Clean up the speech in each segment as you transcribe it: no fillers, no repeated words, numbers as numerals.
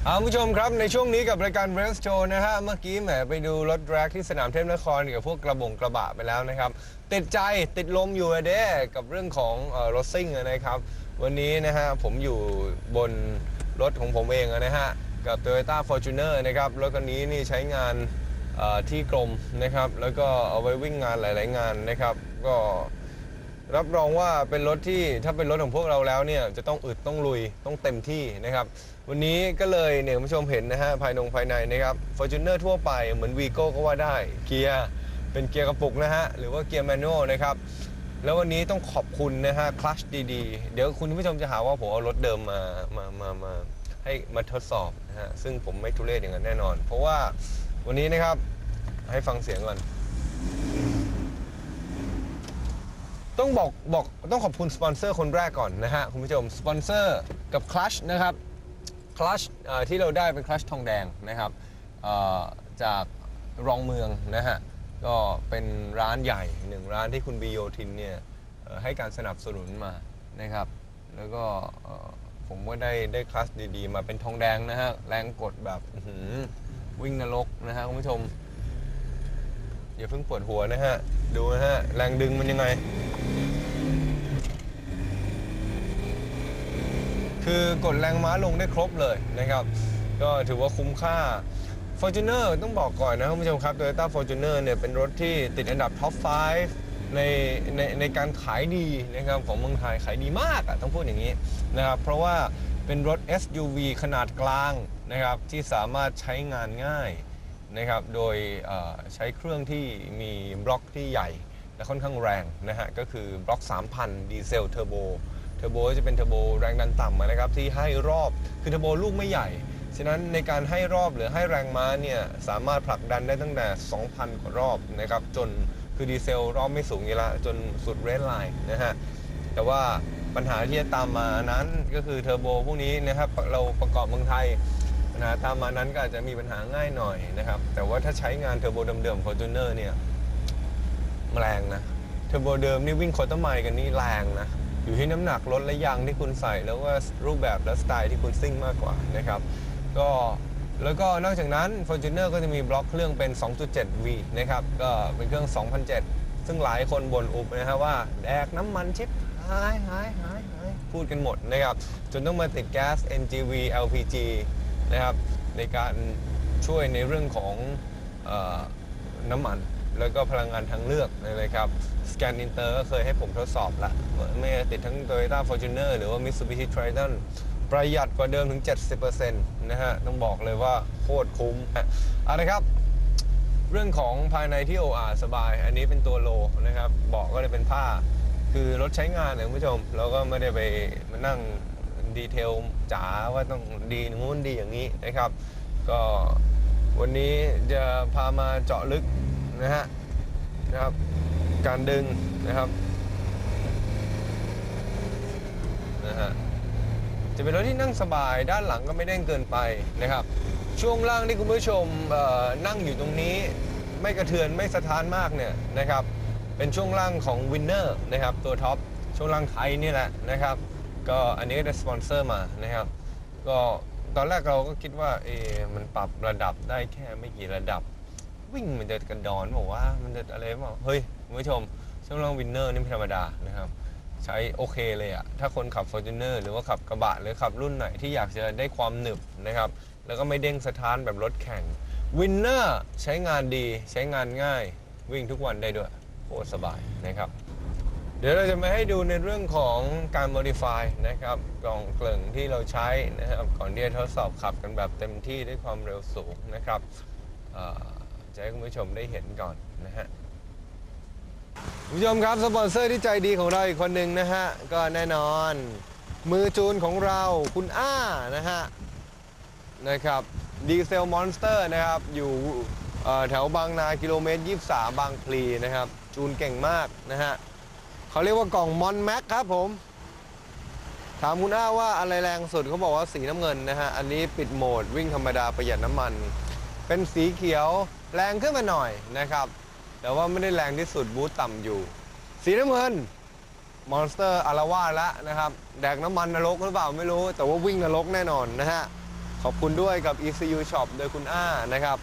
ผู้ชมครับในช่วงนี้กับรายการ Race Show นะฮะเมื่อกี้แหมไปดูรถแดร็กที่สนามเทพนครกับพวกกระบะไปแล้วนะครับติดใจติดลมอยู่เด้กับเรื่องของรถซิ่งนะครับวันนี้นะฮะผมอยู่บนรถของผมเองนะฮะกับ Toyota Fortuner นะครับรถคันนี้นี่ใช้งานที่กรมนะครับแล้วก็เอาไว้วิ่งงานหลายๆงานนะครับก็รับรองว่าเป็นรถที่ถ้าเป็นรถของพวกเราแล้วเนี่ยจะต้องอึดต้องลุยต้องเต็มที่นะครับวันนี้ก็เลยเนี่ยคุณผู้ชมเห็นนะฮะภายในนะครับ Fortuner ทั่วไปเหมือน Vigo ก็ว่าได้เกียร์เป็นเกียร์กระปุกนะฮะหรือว่าเกียร์แมนนวลนะครับแล้ววันนี้ต้องขอบคุณนะฮะคลัตช์ดีๆเดี๋ยวคุณผู้ชมจะหาว่าผมเอารถเดิมมาให้มาทดสอบนะฮะซึ่งผมไม่ทุเรศอย่างนั้นแน่นอนเพราะว่าวันนี้นะครับให้ฟังเสียงก่อนต้องขอบคุณสปอนเซอร์คนแรกก่อนนะฮะคุณผู้ชมสปอนเซอร์กับคลัตช์นะครับคลัตช์ที่เราได้เป็นคลัตช์ทองแดงนะครับจากรองเมืองนะฮะก็เป็นร้านใหญ่หนึ่งร้านที่คุณบีโยทินเนี่ยให้การสนับสนุนมานะครับแล้วก็ผมก็ได้คลัตช์ดีๆมาเป็นทองแดงนะฮะแรงกดแบบวิ่งนรกนะฮะคุณผู้ชมอย่าเพิ่งปวดหัวนะฮะดูนะฮะแรงดึงมันยังไงคือกดแรงม้าลงได้ครบเลยนะครับก็ถือว่าคุ้มค่า Fortuner ต้องบอกก่อนนะคุณผู้ชมครับ Toyota Fortuner เนี่ยเป็นรถที่ติดอันดับท็อป 5ในการขายดีนะครับของเมืองไทยขายดีมากต้องพูดอย่างนี้นะครับเพราะว่าเป็นรถ SUV ขนาดกลางนะครับที่สามารถใช้งานง่ายนะครับโดยใช้เครื่องที่มีบล็อกที่ใหญ่และค่อนข้างแรงนะฮะก็คือบล็อก 3,000 ดีเซลเทอร์โบจะเป็นเทอร์โบแรงดันต่ำนะครับที่ให้รอบคือเทอร์โบลูกไม่ใหญ่ฉะนั้นในการให้รอบหรือให้แรงม้าเนี่ยสามารถผลักดันได้ตั้งแต่ 2,000 กว่ารอบนะครับจนคือดีเซลรอบไม่สูงอยู่ละจนสุดเรดไลน์นะฮะแต่ว่าปัญหาที่จะตามมานั้นก็คือเทอร์โบพวกนี้นะครับเราประกอบเมืองไทยปัญหาตามมานั้นก็อาจจะมีปัญหาง่ายหน่อยนะครับแต่ว่าถ้าใช้งานเทอร์โบเดิมๆ Fortuner เนี่ยแรงนะเทอร์โบเดิมนี่วิ่งควอเตอร์ไมล์กันนี่แรงนะอยู่ที่น้ำหนักรถและยางที่คุณใส่แล้วก็รูปแบบและสไตล์ที่คุณซิ่งมากกว่านะครับก็แล้วก็นอกจากนั้น Fortuner ก็จะมีบล็อกเครื่องเป็น 2.7V นะครับก็เป็นเครื่อง 2007 ซึ่งหลายคนบ่นอุบนะฮะว่าแดกน้ำมันชิบหายพูดกันหมดนะครับจนต้องมาติดแก๊ส NGV LPG นะครับในการช่วยในเรื่องของน้ำมันแล้วก็พลังงานทางเลือกนะครับ Scan Inter ก็เคยให้ผมทดสอบละไม่ติดทั้ง Toyota Fortuner หรือว่า Mitsubishi Triton ประหยัดกว่าเดิมถึง 70% นะฮะต้องบอกเลยว่าโคตรคุ้มเอาละครับเรื่องของภายในที่โออาสบายอันนี้เป็นตัวโลนะครับเบาะก็เลยเป็นผ้าคือรถใช้งานนะคุณผู้ชมเราก็ไม่ได้ไปมานั่งดีเทลจ๋าว่าต้องดีนู้นดีอย่างนี้นะครับก็วันนี้จะพามาเจาะลึกนะครับการดึงนะครับจะเป็นรถที่นั่งสบายด้านหลังก็ไม่เด้งเกินไปนะครับช่วงล่างที่คุณผู้ชมนั่งอยู่ตรงนี้ไม่กระเทือนไม่สะท้านมากเนี่ยนะครับเป็นช่วงล่างของ Winner นะครับตัวท็อปช่วงล่างไทยนี่แหละนะครับก็อันนี้ก็ได้สปอนเซอร์มานะครับก็ตอนแรกเราก็คิดว่ามันปรับระดับได้แค่ไม่กี่ระดับวิ่งมันจะกระดอนบอกว่ามันจะอะไรบอกเฮ้ยคุณผู้ชมช่วงล่าง Winner นี่ไม่ธรรมดานะครับใช้โอเคเลยอะถ้าคนขับ Fortuner หรือว่าขับกระบะหรือขับรุ่นไหนที่อยากจะได้ความหนึบนะครับแล้วก็ไม่เด้งสะท้านแบบรถแข่ง Winner ใช้งานดีใช้งานง่ายวิ่งทุกวันได้ด้วยโคตรสบายนะครับเดี๋ยวเราจะมาให้ดูในเรื่องของการ modify นะครับกล่องเกลิ่งที่เราใช้นะครับก่อนที่จะทดสอบขับกันแบบเต็มที่ด้วยความเร็วสูงนะครับจะให้คุณผู้ชมได้เห็นก่อนนะฮะผู้ชมครับสปอนเซอร์ที่ใจดีของเราอีกคนหนึ่งนะฮะก็แน่นอนมือจูนของเราคุณนะครับดีเซลมอนสเตอร์นะครับอยู่แถวบางนากิโลเมตร23บางพลีนะครับจูนเก่งมากนะฮะเขาเรียกว่ากล่องมอนแม็กครับผมถามคุณว่าอะไรแรงสุดเขาบอกว่าสีน้ำเงินนะฮะอันนี้ปิดโหมดวิ่งธรรมดาประหยัดน้ำมันเป็นสีเขียวแรงขึ้นมาหน่อยนะครับแต่ว่าไม่ได้แรงที่สุดบูทต่ำอยู่สีน้ำเงินมอนสเตอร์อารวาสแล้วนะครับแดกน้ำมันนรกหรือเปล่าไม่รู้แต่ว่าวิ่งนรกแน่นอนนะฮะขอบคุณด้วยกับ ECU Shop โดยคุณอ้านะครับ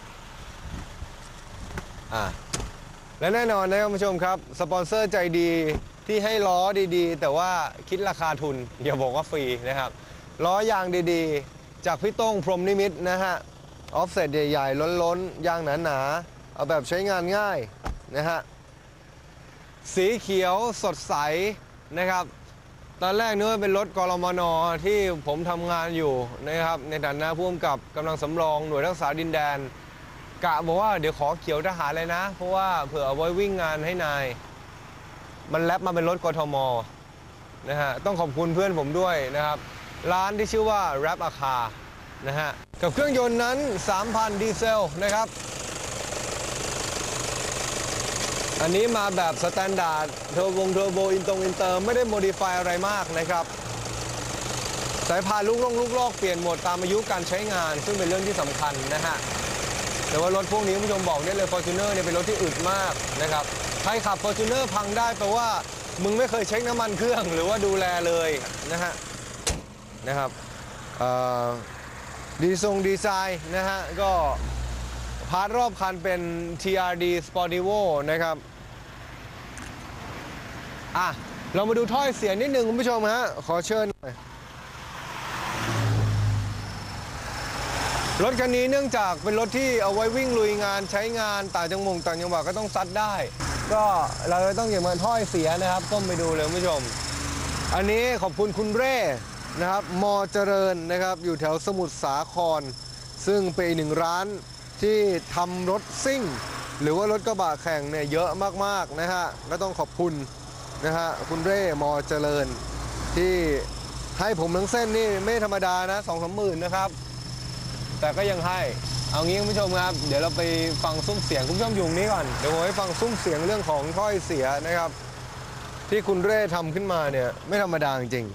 และแน่นอนนะครับคุณผู้ชมครับสปอนเซอร์ใจดีที่ให้ล้อดีๆแต่ว่าคิดราคาทุนอย่าบอกว่าฟรีนะครับล้อยางดีๆจากพี่โต้งพรหมนิมิตนะฮะออฟเซ็ตใหญ่ๆล้นๆยางหนาๆเอาแบบใช้งานง่ายนะฮะสีเขียวสดใสนะครับตอนแรกนึกว่าเป็นรถกรมน.ที่ผมทำงานอยู่นะครับในฐานะผู้กำกับกำลังสำรองหน่วยรักษาดินแดนกะบอกว่าเดี๋ยวขอเขียวทหารเลยนะเพราะว่าเผื่อเอาไว้วิ่งงานให้นายมันแลปมาเป็นรถกทมนะฮะต้องขอบคุณเพื่อนผมด้วยนะครับร้านที่ชื่อว่า Rap a Car นะฮะกับเครื่องยนต์นั้น 3,000 ดีเซลนะครับอันนี้มาแบบสแตนดาร์ดเทอร์โบอินเตอร์ไม่ได้โมดิฟายอะไรมากนะครับสายพานลูกลอกเปลี่ยนหมดตามอายุการใช้งานซึ่งเป็นเรื่องที่สำคัญนะฮะแต่ว่ารถพวกนี้คุณผู้ชมบอกได้เลย Fortuner เนี่ยเป็นรถที่อึดมากนะครับใครขับ Fortuner พังได้แปลว่ามึงไม่เคยเช็คน้ำมันเครื่องหรือว่าดูแลเลยนะครับดีไซน์นะฮะก็พาร์ทรอบคันเป็น TRD Sportivo นะครับเรามาดูถ้อยเสียงนิดนึงคุณผู้ชมฮะขอเชิญหน่อยรถคันนี้เนื่องจากเป็นรถที่เอาไว้วิ่งลุยงานใช้งานต่างจังหวัดก็ต้องซัดได้ก็เราต้องเก็บมาถ้อยเสียนะครับก้มไปดูเลยคุณผู้ชมอันนี้ขอบคุณคุณเร่นะครับมอเจริญนะครับอยู่แถวสมุทรสาครซึ่งเป็นหนึ่งร้านที่ทำรถซิ่งหรือว่ารถกระบะแข่งเนี่ยเยอะมากๆนะฮะก็ต้องขอบคุณนะฮะคุณเร่มอเจริญที่ให้ผมทั้งเส้นนี่ไม่ธรรมดานะ2-3 หมื่นนะครับแต่ก็ยังให้เอางี้คุณผู้ชมครับเดี๋ยวเราไปฟังซุ้มเสียงคุณผู้ชมอยู่นี้ก่อนเดี๋ยวผมให้ฟังซุ้มเสียงเรื่องของถ้อยเสียนะครับที่คุณเร่ทำขึ้นมาเนี่ยไม่ธรรมดาจริง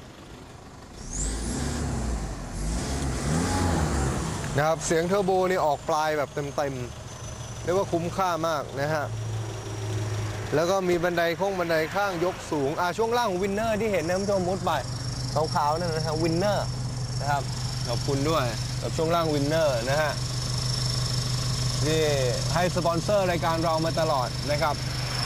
นะครับเสียงเทอร์โบนี่ออกปลายแบบเต็มๆเรียกว่าคุ้มค่ามากนะฮะแล้วก็มีบันไดข้างยกสูงช่วงล่างของวินเนอร์ที่เห็นนะคุณผู้ชมมุดไปขาวๆนั่นนะฮะวินเนอร์นะครับขอบคุณด้วยกับช่วงล่างวินเนอร์นะฮะที่ให้สปอนเซอร์รายการเรามาตลอดนะครับ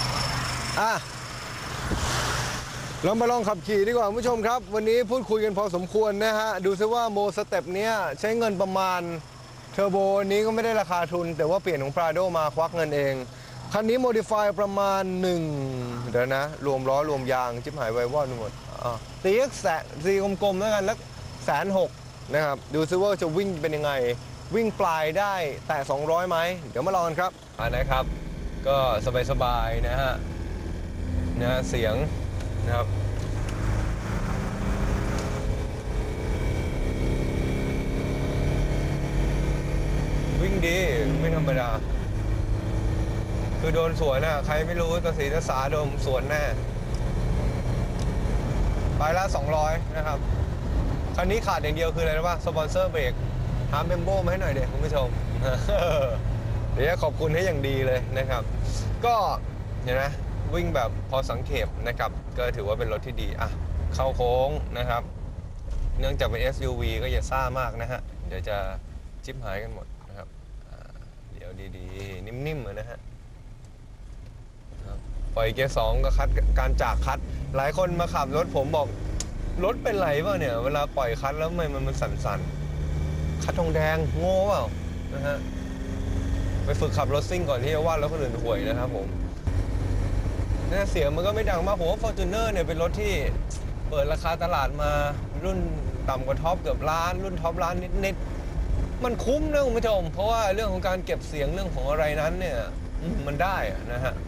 เรามาลองขับขี่ดีกว่าคุณผู้ชมครับวันนี้พูดคุยกันพอสมควรนะฮะดูซิว่าโมสเต็ปเนี้ยใช้เงินประมาณเทอร์โบนี้ก็ไม่ได้ราคาทุนแต่ว่าเปลี่ยนของ Prado มาควักเงินเองคันนี้โมดิฟายประมาณ1เดี๋ยวนะรวมล้อรวมยางจิ๊บหายไววอดหมดตีกลมๆแล้วกันแล้ว160,000นะครับดูซิว่าจะวิ่งเป็นยังไงวิ่งปลายได้แต่200ไหมเดี๋ยวมาลองกันครับนะครับก็สบายๆนะฮะเสียงนะครับวิ่งดีไม่ธรรมดาคือโดนสวนนะใครไม่รู้ตาสีตาสาโดนสวนแน่ไปละ200นะครับคันนี้ขาดอย่างเดียวคืออะไรรู้ป่ะสปอนเซอร์เบรกหาเมมโบมาให้หน่อยเด็กคุณผู้ชมเดี๋ยวขอบคุณให้อย่างดีเลยนะครับก็เห็นไหมวิ่งแบบพอสังเขปนะครับก็ถือว่าเป็นรถที่ดีเข้าโค้งนะครับเนื่องจากเป็น SUV ก็อย่าซ่ามากนะฮะเดี๋ยวจะจิ๊บหายกันหมดนะครับเดี๋ยวดีๆนิ่มๆนะฮะปล่อยเกียร์2ก็คัดการจากคัดหลายคนมาขับรถผมบอกรถเป็นไรเปล่าเนี่ยเวลาปล่อยคัดแล้วมันสั่นๆคัดทองแดงโง่เปล่านะฮะไปฝึกขับรถซิ่งก่อนที่จะวาดแล้วคนอื่นห่วยนะครับผมเสียงมันก็ไม่ดังมากผมว่า Fortuner เนี่ยเป็นรถที่เปิดราคาตลาดมารุ่นต่ำกว่าท็อปเกือบล้านรุ่นท็อปล้านนิดๆมันคุ้มนะคุณผู้ชมเพราะว่าเรื่องของการเก็บเสียงเรื่องของอะไรนั้นเนี่ยมันได้นะฮะ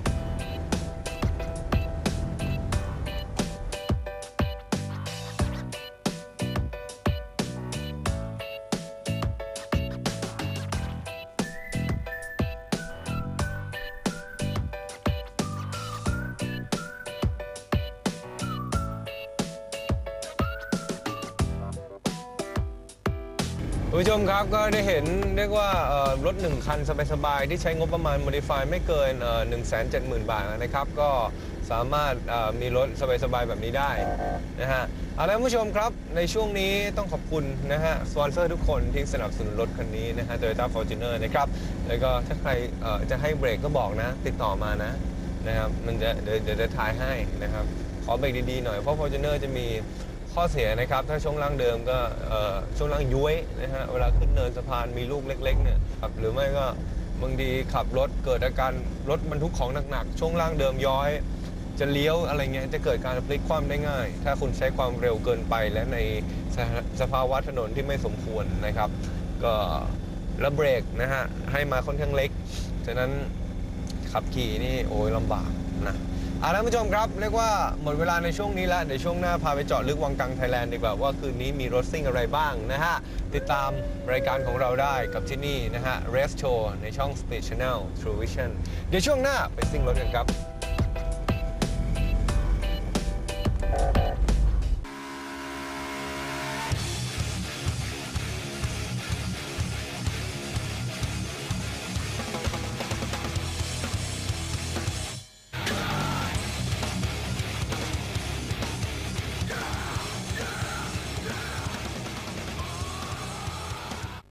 ผู้ชมครับก็ได้เห็นเรียกว่ารถ1 คันสบายๆที่ใช้งบประมาณ Modify ไม่เกิน170,000 บาทนะครับก็สามารถมีรถสบายๆแบบนี้ได้นะฮะเอาละผู้ชมครับในช่วงนี้ต้องขอบคุณนะฮะสปอนเซอร์ทุกคนที่สนับสนุนรถคันนี้นะฮะ Toyota Fortuner นะครับแล้วก็ถ้าใครจะให้เบรกก็บอกนะติดต่อมานะครับมันจะเดี๋ยวจะทายให้นะครับขอเบรกดีๆหน่อยเพราะ Fortuner จะมีข้อเสียนะครับถ้าช่วงล่างเดิมก็ช่วงล่างย้วยนะฮะเวลาขึ้นเนินสะพานมีลูกเล็กๆเนี่ยครับหรือไม่ก็บางทีขับรถเกิดอาการรถบรรทุกของหนักๆช่วงล่างเดิมย้อยจะเลี้ยวอะไรเงี้ยจะเกิดการพลิกคว่ำได้ง่ายถ้าคุณใช้ความเร็วเกินไปและในสภาวะถนนที่ไม่สมควรนะครับก็แล้วเบรกนะฮะให้มาค่อนข้างเล็กฉะนั้นขับขี่นี่โอ้ยลำบากนะท่านผู้ชมครับเรียกว่าหมดเวลาในช่วงนี้แล้วเดี๋ยวช่วงหน้าพาไปเจาะลึกวังกังไทยแลนด์ดีกว่าว่าคืนนี้มีรถซิ่งอะไรบ้างนะฮะติดตามรายการของเราได้กับที่นี่นะฮะ Race Show ในช่อง Speed Channel True Vision เดี๋ยวช่วงหน้าไปซิ่งรถกันครับ